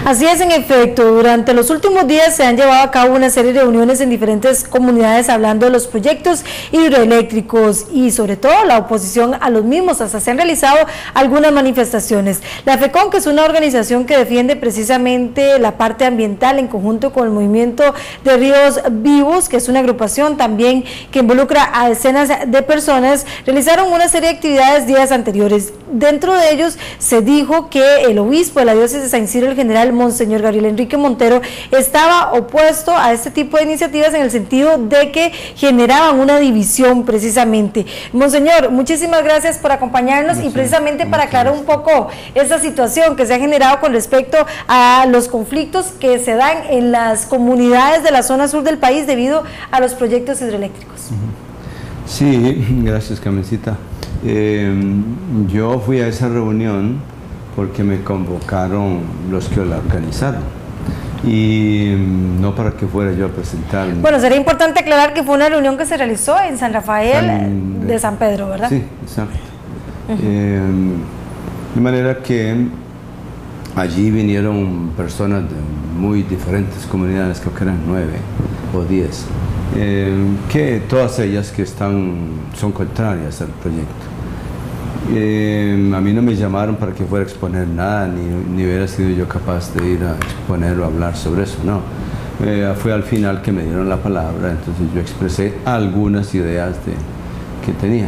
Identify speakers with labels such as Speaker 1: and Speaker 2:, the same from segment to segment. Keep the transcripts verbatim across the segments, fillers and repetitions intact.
Speaker 1: Así es, en efecto, durante los últimos días se han llevado a cabo una serie de reuniones en diferentes comunidades hablando de los proyectos hidroeléctricos y sobre todo la oposición a los mismos. Hasta se han realizado algunas manifestaciones. La FECON, que es una organización que defiende precisamente la parte ambiental en conjunto con el Movimiento de Ríos Vivos, que es una agrupación también que involucra a decenas de personas, realizaron una serie de actividades días anteriores. Dentro de ellos se dijo que el obispo de la diócesis de San Isidro, el general Monseñor Gabriel Enrique Montero, estaba opuesto a este tipo de iniciativas en el sentido de que generaban una división precisamente. Monseñor, muchísimas gracias por acompañarnos sí, y precisamente para aclarar un poco esa situación que se ha generado con respecto a los conflictos que se dan en las comunidades de la zona sur del país debido a los proyectos hidroeléctricos.
Speaker 2: Sí, gracias, Carmencita. Eh, yo fui a esa reunión porque me convocaron los que la organizaron y no para que fuera yo a presentar.
Speaker 1: Bueno, sería importante aclarar que fue una reunión que se realizó en San Rafael San, de San Pedro, ¿verdad?
Speaker 2: Sí, exacto. Uh-huh. eh, de manera que allí vinieron personas de muy diferentes comunidades, creo que eran nueve o diez, eh, que todas ellas que están, son contrarias al proyecto. Eh, a mí no me llamaron para que fuera a exponer nada, ni, ni hubiera sido yo capaz de ir a exponer o hablar sobre eso, no. Eh, fue al final que me dieron la palabra, entonces yo expresé algunas ideas de, que tenía.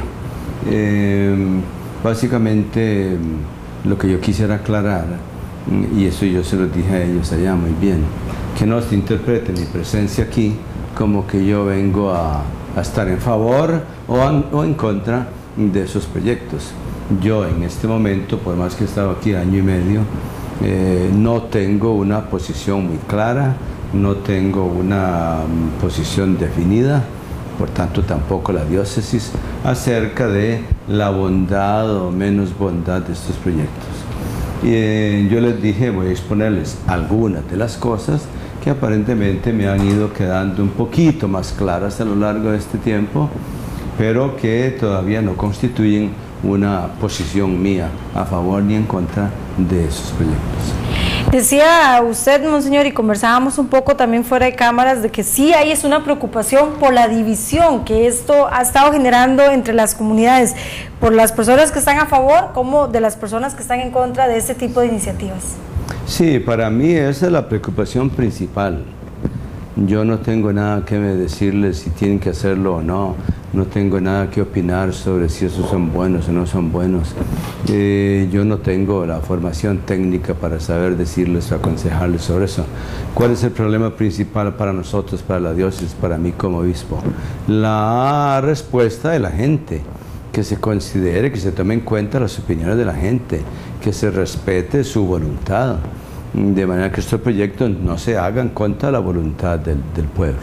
Speaker 2: Eh, básicamente lo que yo quisiera aclarar, y eso yo se lo dije a ellos allá muy bien, que no se interprete mi presencia aquí como que yo vengo a, a estar en favor o, a, o en contra de esos proyectos. Yo en este momento, por más que he estado aquí año y medio, eh, no tengo una posición muy clara, no tengo una um, posición definida, por tanto tampoco la diócesis, acerca de la bondad o menos bondad de estos proyectos. Y, eh, yo les dije, voy a exponerles algunas de las cosas que aparentemente me han ido quedando un poquito más claras a lo largo de este tiempo, pero que todavía no constituyen una posición mía a favor ni en contra de esos proyectos.
Speaker 1: Decía usted, Monseñor, y conversábamos un poco también fuera de cámaras, de que sí hay es una preocupación por la división que esto ha estado generando entre las comunidades, por las personas que están a favor como de las personas que están en contra de este tipo de iniciativas.
Speaker 2: Sí, para mí esa es la preocupación principal. Yo no tengo nada que decirles si tienen que hacerlo o no. No tengo nada que opinar sobre si esos son buenos o no son buenos. Eh, yo no tengo la formación técnica para saber decirles o aconsejarles sobre eso. ¿Cuál es el problema principal para nosotros, para la diócesis, para mí como obispo? La respuesta de la gente, que se considere, que se tome en cuenta las opiniones de la gente, que se respete su voluntad, de manera que estos proyectos no se hagan contra la voluntad del, del pueblo.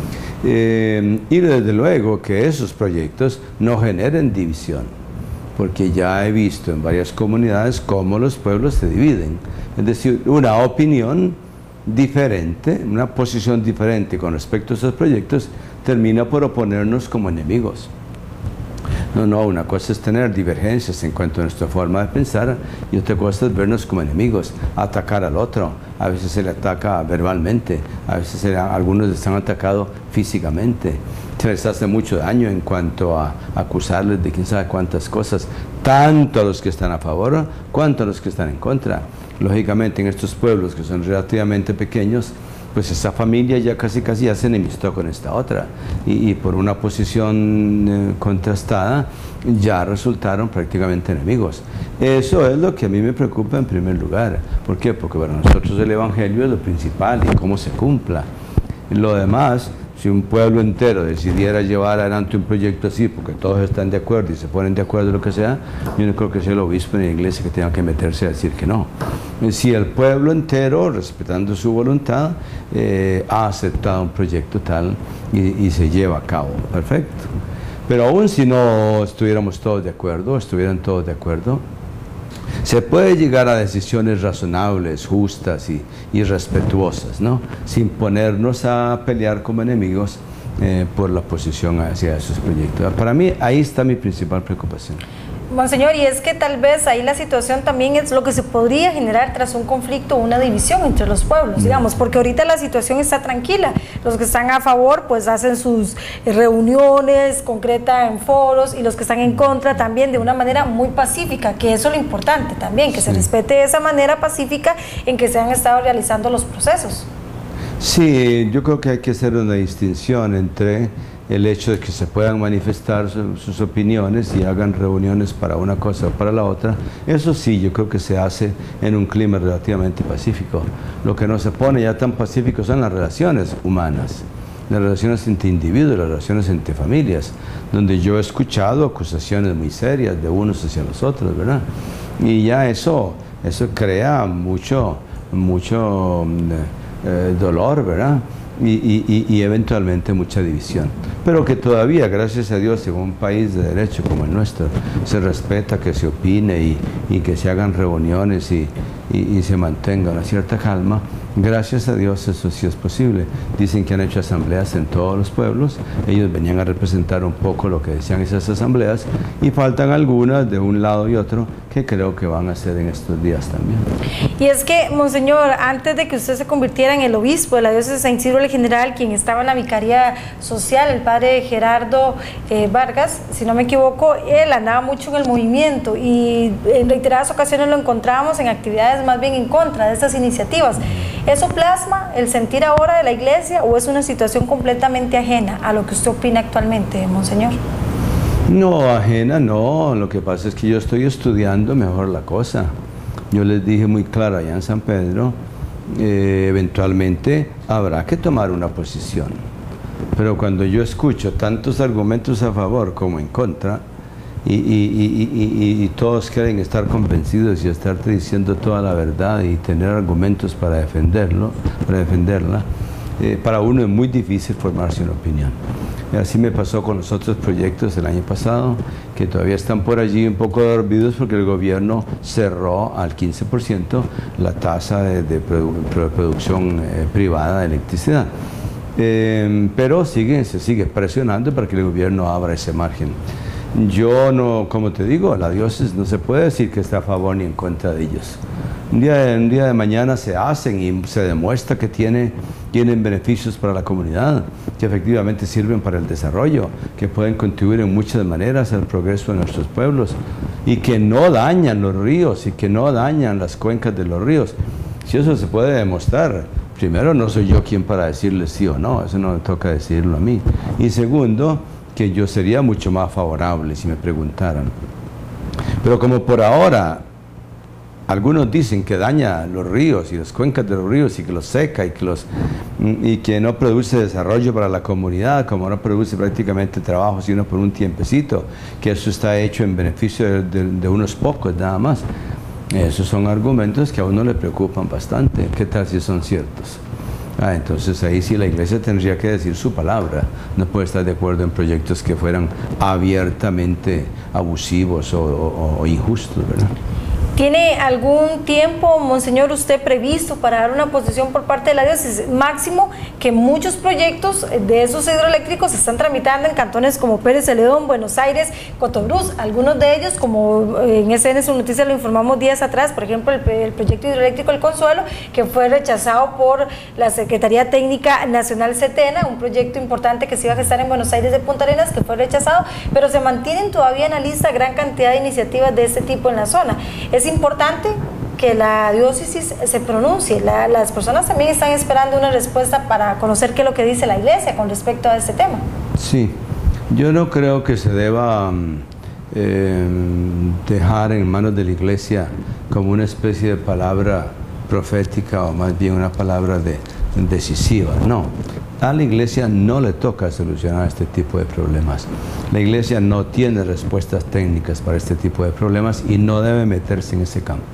Speaker 2: Eh, y desde luego que esos proyectos no generen división, porque ya he visto en varias comunidades cómo los pueblos se dividen, es decir, una opinión diferente, una posición diferente con respecto a esos proyectos termina por oponernos como enemigos. No, no, una cosa es tener divergencias en cuanto a nuestra forma de pensar y otra cosa es vernos como enemigos, atacar al otro. A veces se le ataca verbalmente, a veces se, algunos están atacados físicamente. Se les hace mucho daño en cuanto a acusarles de quién sabe cuántas cosas, tanto a los que están a favor cuanto a los que están en contra. Lógicamente en estos pueblos que son relativamente pequeños, pues esta familia ya casi casi ya se enemistó con esta otra y, y por una posición eh, contrastada ya resultaron prácticamente enemigos. Eso es lo que a mí me preocupa en primer lugar. ¿Por qué? Porque para nosotros el Evangelio es lo principal y cómo se cumpla. Lo demás, si un pueblo entero decidiera llevar adelante un proyecto así porque todos están de acuerdo y se ponen de acuerdo en lo que sea, yo no creo que sea el obispo ni la iglesia que tenga que meterse a decir que no. Si el pueblo entero, respetando su voluntad, eh, ha aceptado un proyecto tal y, y se lleva a cabo, perfecto. Pero aún si no estuviéramos todos de acuerdo, estuvieran todos de acuerdo, se puede llegar a decisiones razonables, justas y, y respetuosas, ¿no? Sin ponernos a pelear como enemigos eh, por la posición hacia esos proyectos. Para mí, ahí está mi principal preocupación.
Speaker 1: Monseñor, y es que tal vez ahí la situación también es lo que se podría generar tras un conflicto o una división entre los pueblos, digamos, porque ahorita la situación está tranquila. Los que están a favor pues hacen sus reuniones, concretan foros, y los que están en contra también de una manera muy pacífica, que eso es lo importante también, que sí. se respete esa manera pacífica en que se han estado realizando los procesos.
Speaker 2: Sí, yo creo que hay que hacer una distinción entre el hecho de que se puedan manifestar su, sus opiniones y hagan reuniones para una cosa o para la otra. Eso sí, yo creo que se hace en un clima relativamente pacífico. Lo que no se pone ya tan pacífico son las relaciones humanas, las relaciones entre individuos, las relaciones entre familias, donde yo he escuchado acusaciones muy serias de unos hacia los otros, ¿verdad? Y ya eso, eso crea mucho, mucho eh, dolor, ¿verdad? Y, y, y eventualmente mucha división. Pero que todavía, gracias a Dios, en un país de derecho como el nuestro, se respeta que se opine y, y que se hagan reuniones y, y, y se mantenga una cierta calma. Gracias a Dios eso sí es posible. Dicen que han hecho asambleas en todos los pueblos. Ellos venían a representar un poco lo que decían esas asambleas, y faltan algunas de un lado y otro que creo que van a hacer en estos días también.
Speaker 1: Y es que, Monseñor, antes de que usted se convirtiera en el obispo de la diócesis de San Isidro el General, quien estaba en la vicaría social, el padre Gerardo eh, Vargas, si no me equivoco, él andaba mucho en el movimiento, y en reiteradas ocasiones lo encontrábamos en actividades más bien en contra de estas iniciativas. ¿Eso plasma el sentir ahora de la Iglesia, o es una situación completamente ajena a lo que usted opina actualmente, Monseñor?
Speaker 2: No, ajena no, lo que pasa es que yo estoy estudiando mejor la cosa. Yo les dije muy claro allá en San Pedro, eh, eventualmente habrá que tomar una posición. Pero cuando yo escucho tantos argumentos a favor como en contra, y, y, y, y, y, y todos quieren estar convencidos y estarte diciendo toda la verdad y tener argumentos para defenderlo, para defenderla, eh, para uno es muy difícil formarse una opinión. Y así me pasó con los otros proyectos del año pasado, que todavía están por allí un poco dormidos porque el gobierno cerró al quince por ciento la tasa de, de produ producción eh, privada de electricidad. Eh, pero sigue, se sigue presionando para que el gobierno abra ese margen. Yo no, como te digo, la diócesis no se puede decir que está a favor ni en contra de ellos. Un día, un día de mañana se hacen y se demuestra que tiene, tienen beneficios para la comunidad, que efectivamente sirven para el desarrollo, que pueden contribuir en muchas maneras al progreso de nuestros pueblos, y que no dañan los ríos y que no dañan las cuencas de los ríos. Si eso se puede demostrar, primero, no soy yo quien para decirles sí o no, eso no me toca decirlo a mí. Y segundo, que yo sería mucho más favorable si me preguntaran. Pero como por ahora algunos dicen que daña los ríos y las cuencas de los ríos y que los seca y que, los, y que no produce desarrollo para la comunidad, como no produce prácticamente trabajo sino por un tiempecito, que eso está hecho en beneficio de, de, de unos pocos nada más. Esos son argumentos que a uno le preocupan bastante. ¿Qué tal si son ciertos? Ah, entonces ahí sí la Iglesia tendría que decir su palabra. No puede estar de acuerdo en proyectos que fueran abiertamente abusivos o, o, o injustos, ¿verdad?
Speaker 1: ¿Tiene algún tiempo, Monseñor, usted previsto para dar una posición por parte de la diócesis? Máximo que muchos proyectos de esos hidroeléctricos se están tramitando en cantones como Pérez Celedón, Buenos Aires, Cotobruz. Algunos de ellos, como en S N Su Noticias lo informamos días atrás, por ejemplo, el, el proyecto hidroeléctrico El Consuelo, que fue rechazado por la Secretaría Técnica Nacional SETENA, un proyecto importante que se iba a gestar en Buenos Aires de Punta Arenas, que fue rechazado, pero se mantienen todavía en la lista gran cantidad de iniciativas de este tipo en la zona. Es importante que la diócesis se pronuncie. La, las personas también están esperando una respuesta para conocer qué es lo que dice la Iglesia con respecto a este tema.
Speaker 2: Sí, yo no creo que se deba eh, dejar en manos de la Iglesia como una especie de palabra profética, o más bien una palabra de, decisiva. No, a la Iglesia no le toca solucionar este tipo de problemas. La Iglesia no tiene respuestas técnicas para este tipo de problemas y no debe meterse en ese campo.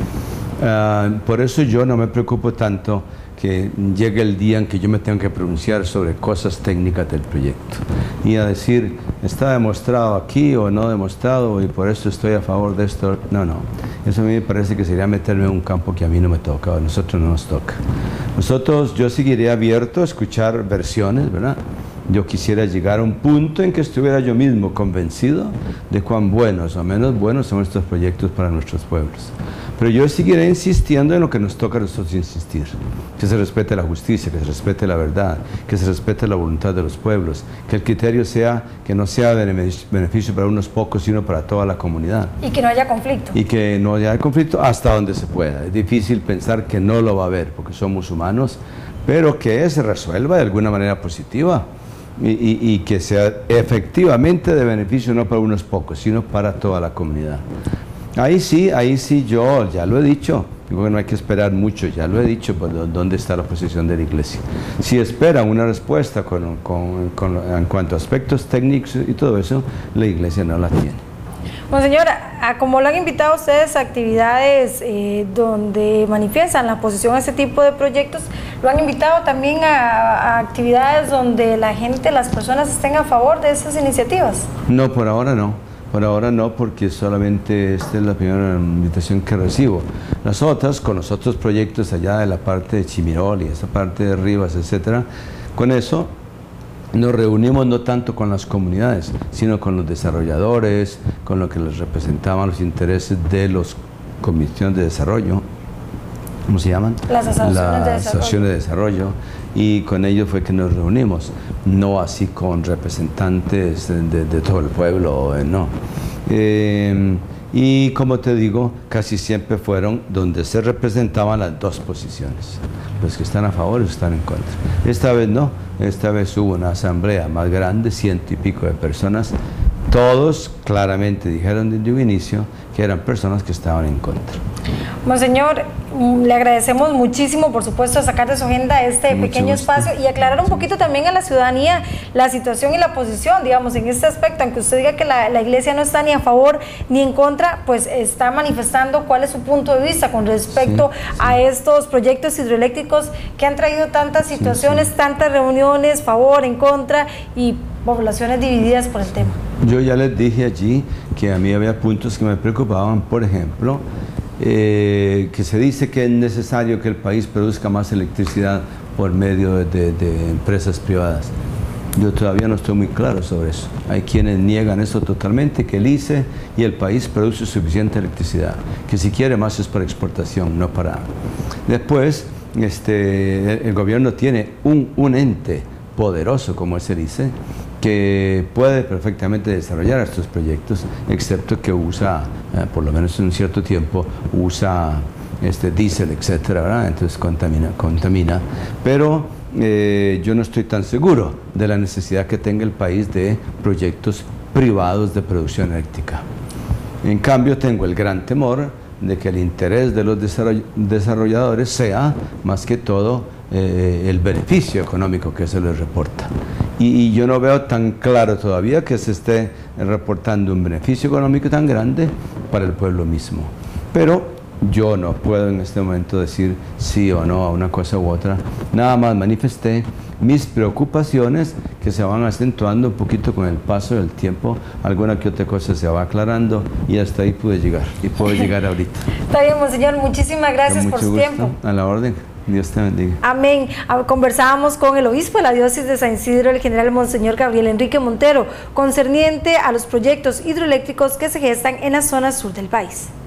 Speaker 2: Uh, por eso yo no me preocupo tanto que llegue el día en que yo me tengo que pronunciar sobre cosas técnicas del proyecto y a decir, está demostrado aquí o no demostrado y por eso estoy a favor de esto. No, no, eso a mí me parece que sería meterme en un campo que a mí no me toca, a nosotros no nos toca. Nosotros, yo seguiré abierto a escuchar versiones, ¿verdad? Yo quisiera llegar a un punto en que estuviera yo mismo convencido de cuán buenos o menos buenos son estos proyectos para nuestros pueblos. Pero yo seguiré insistiendo en lo que nos toca a nosotros insistir, que se respete la justicia, que se respete la verdad, que se respete la voluntad de los pueblos, que el criterio sea que no sea de beneficio para unos pocos, sino para toda la comunidad.
Speaker 1: Y que no haya conflicto.
Speaker 2: Y que no haya conflicto hasta donde se pueda. Es difícil pensar que no lo va a haber, porque somos humanos, pero que se resuelva de alguna manera positiva. Y, y, y que sea efectivamente de beneficio no para unos pocos, sino para toda la comunidad. Ahí sí, ahí sí yo ya lo he dicho, digo que no hay que esperar mucho, ya lo he dicho, pues, ¿dónde está la posición de la Iglesia? Si esperan una respuesta con, con, con, en cuanto a aspectos técnicos y todo eso, la Iglesia no la tiene.
Speaker 1: Bueno, señora, como lo han invitado a ustedes a actividades eh, donde manifiestan la oposición a este tipo de proyectos, lo han invitado también a, a actividades donde la gente, las personas estén a favor de esas iniciativas.
Speaker 2: No, por ahora no. Por ahora no, porque solamente esta es la primera invitación que recibo. Las otras, con los otros proyectos allá de la parte de Chimirol y esa parte de Rivas, etcétera, con eso nos reunimos no tanto con las comunidades, sino con los desarrolladores, con lo que les representaban los intereses de los comisiones de desarrollo, ¿cómo se llaman?
Speaker 1: Las asociaciones,
Speaker 2: las
Speaker 1: de,
Speaker 2: asociaciones de desarrollo. Y con ellos fue que nos reunimos, no así con representantes de, de, de todo el pueblo, no. Eh, y como te digo, casi siempre fueron donde se representaban las dos posiciones, los que están a favor y los que están en contra. Esta vez no, esta vez hubo una asamblea más grande, ciento y pico de personas. Todos claramente dijeron desde un inicio que eran personas que estaban en contra.
Speaker 1: Monseñor, le agradecemos muchísimo, por supuesto, sacar de su agenda este Mucho pequeño gusto. espacio y aclarar un poquito también a la ciudadanía la situación y la posición, digamos, en este aspecto, aunque usted diga que la, la Iglesia no está ni a favor ni en contra, pues está manifestando cuál es su punto de vista con respecto sí, sí. a estos proyectos hidroeléctricos que han traído tantas situaciones, sí, sí. tantas reuniones, favor, en contra y poblaciones divididas por el tema.
Speaker 2: Yo ya les dije allí que a mí había puntos que me preocupaban, por ejemplo, eh, que se dice que es necesario que el país produzca más electricidad por medio de, de, de empresas privadas. Yo todavía no estoy muy claro sobre eso. Hay quienes niegan eso totalmente, que el I C E y el país produce suficiente electricidad, que si quiere más es para exportación, no para... Después, este, el, el gobierno tiene un, un ente poderoso como es el I C E, que puede perfectamente desarrollar estos proyectos, excepto que usa, eh, por lo menos en un cierto tiempo, usa este diésel, etcétera, ¿verdad? Entonces contamina, contamina. Pero eh, yo no estoy tan seguro de la necesidad que tenga el país de proyectos privados de producción eléctrica. En cambio, tengo el gran temor de que el interés de los desarrolladores sea, más que todo, eh, el beneficio económico que se les reporta. Y, y yo no veo tan claro todavía que se esté reportando un beneficio económico tan grande para el pueblo mismo. Pero yo no puedo en este momento decir sí o no a una cosa u otra. Nada más manifesté mis preocupaciones que se van acentuando un poquito con el paso del tiempo. Alguna que otra cosa se va aclarando y hasta ahí pude llegar. Y puedo llegar ahorita.
Speaker 1: Está bien, monseñor. Muchísimas gracias por su
Speaker 2: gusto.
Speaker 1: tiempo.
Speaker 2: A la orden. Dios te bendiga.
Speaker 1: Amén. Conversábamos con el obispo de la diócesis de San Isidro, el general monseñor Gabriel Enrique Montero, concerniente a los proyectos hidroeléctricos que se gestan en la zona sur del país.